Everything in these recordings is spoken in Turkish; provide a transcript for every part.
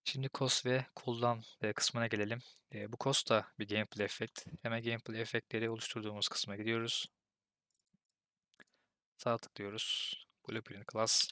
Şimdi cost ve cooldown kısmına gelelim. Bu cost da bir gameplay effect. Hemen gameplay effectleri oluşturduğumuz kısma gidiyoruz. Sağ tıklıyoruz. Blueprint class.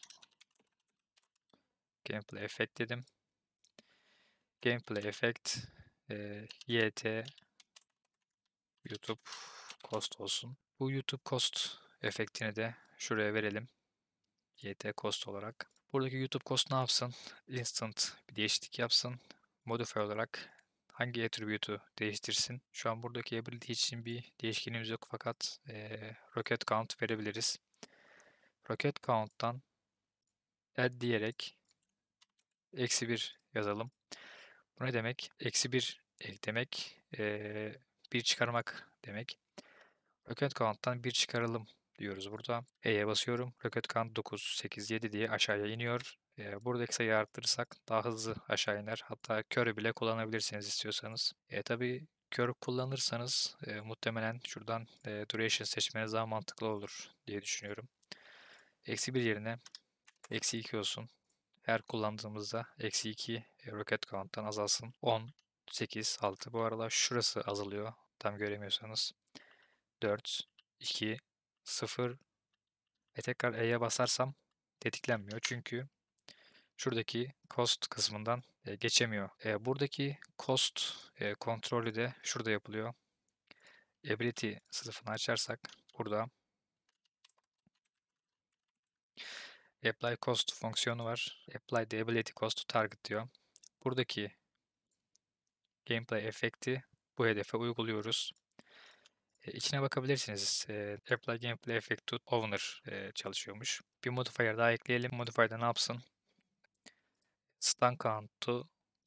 Gameplay effect dedim. Gameplay effect YT YouTube cost olsun. Bu YouTube cost efektini de şuraya verelim. YT cost olarak. Buradaki YouTube cost ne yapsın? Instant bir değişiklik yapsın. Modifier olarak hangi attribute'u değiştirsin? Şu an buradaki ability için bir değişkenimiz yok fakat rocket count verebiliriz. Rocket count'tan add diyerek -1 yazalım. Bu ne demek? -1 eklemek, 1 çıkarmak demek. Rocket count'tan 1 çıkaralım diyoruz burada. E'ye basıyorum. Rocket count 9, 8, 7 diye aşağıya iniyor. Buradaki sayıyı arttırırsak daha hızlı aşağı iner. Hatta kör bile kullanabilirsiniz istiyorsanız. Tabii kör kullanırsanız muhtemelen şuradan duration seçmeniz daha mantıklı olur diye düşünüyorum. -1 yerine -2 olsun. Her kullandığımızda -2 rocket count'tan azalsın. 10, 8, 6. Bu arada şurası azalıyor. Tam göremiyorsanız. 4, 2, 0 ve tekrar E'ye basarsam tetiklenmiyor. Çünkü şuradaki cost kısmından geçemiyor. Buradaki cost kontrolü de şurada yapılıyor. Ability sınıfını açarsak burada apply cost fonksiyonu var. Apply the ability cost to target diyor. Buradaki gameplay efekti bu hedefe uyguluyoruz. İçine bakabilirsiniz. Apply Gameplay Effect to Owner çalışıyormuş. Bir modifier daha ekleyelim. Modifier'da ne yapsın? Stun count'u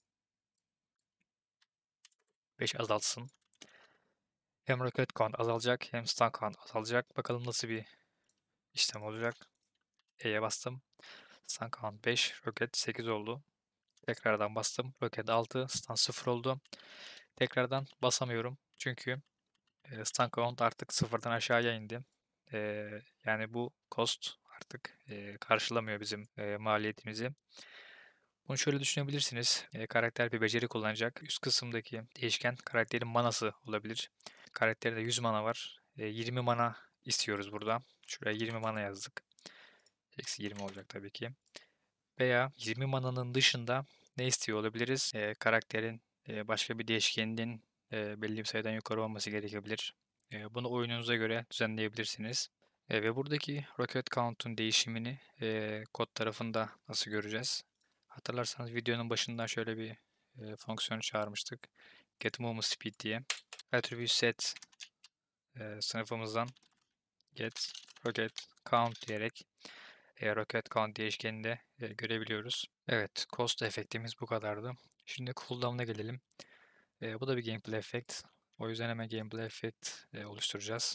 5 azaltsın. Hem rocket count azalacak hem stun count azalacak. Bakalım nasıl bir işlem olacak. E'ye bastım. Stun count 5, rocket 8 oldu. Tekrardan bastım. Rocket 6, stun 0 oldu. Tekrardan basamıyorum. Çünkü stun count artık sıfırdan aşağıya indi. Yani bu cost artık karşılamıyor bizim maliyetimizi. Bunu şöyle düşünebilirsiniz. Karakter bir beceri kullanacak. Üst kısımdaki değişken karakterin manası olabilir. Karakterde 100 mana var. 20 mana istiyoruz burada. Şuraya 20 mana yazdık. Eksi 20 olacak tabii ki. Veya 20 mananın dışında ne istiyor olabiliriz? Karakterin başka bir değişkeninin belli bir sayıdan yukarı olması gerekebilir. Bunu oyununuza göre düzenleyebilirsiniz. Ve buradaki rocket count'un değişimini kod tarafında nasıl göreceğiz? Hatırlarsanız videonun başından şöyle bir fonksiyon çağırmıştık. Get movement speed diye. Attribute set sınıfımızdan get rocket count diyerek rocket count değişkenini de görebiliyoruz. Evet, cost efektimiz bu kadardı. Şimdi cooldown'a gelelim. Bu da bir gameplay effect. O yüzden hemen gameplay effect oluşturacağız.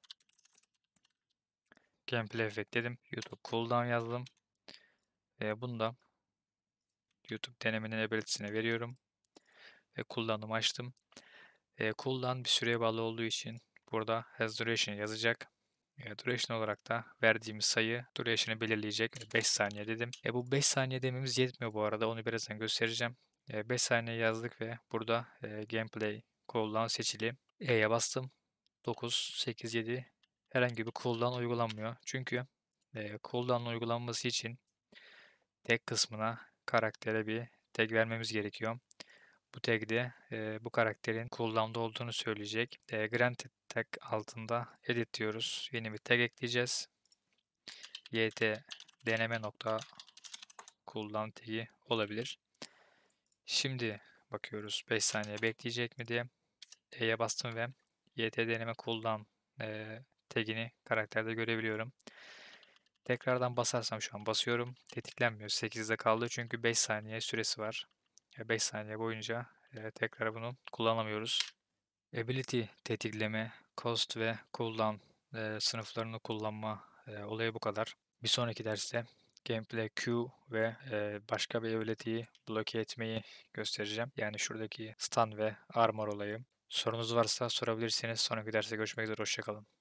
Gameplay effect dedim. YouTube cooldown yazdım. Bunu da YouTube denemenin ability'sine veriyorum. Ve cooldown'ımı açtım. Cooldown bir süreye bağlı olduğu için burada has duration yazacak. Duration olarak da verdiğimiz sayı duration'ı belirleyecek. 5 saniye dedim. Bu 5 saniye dememiz yetmiyor bu arada. Onu birazdan göstereceğim. 5 saniye yazdık ve burada gameplay cooldown seçili. E'ye bastım. 9, 8, 7 herhangi bir cooldown uygulanmıyor. Çünkü cooldown uygulanması için tag kısmına karaktere bir tag vermemiz gerekiyor. Bu tag'de bu karakterin cooldown'da olduğunu söyleyecek. Granted tag altında edit diyoruz. Yeni bir tag ekleyeceğiz. YT deneme nokta cooldown tag'i olabilir. Şimdi bakıyoruz 5 saniye bekleyecek mi diye. E'ye bastım ve YT deneme cooldown tag'ini karakterde görebiliyorum. Tekrardan basarsam şu an basıyorum. Tetiklenmiyor. 8'de kaldı çünkü 5 saniye süresi var. 5 saniye boyunca tekrar bunu kullanamıyoruz. Ability tetikleme, cost ve cooldown sınıflarını kullanma olayı bu kadar. Bir sonraki derste gameplay Q ve başka bir ability'yi bloke etmeyi göstereceğim. Yani şuradaki stun ve armor olayı. Sorunuz varsa sorabilirsiniz. Sonraki derste görüşmek üzere. Hoşçakalın.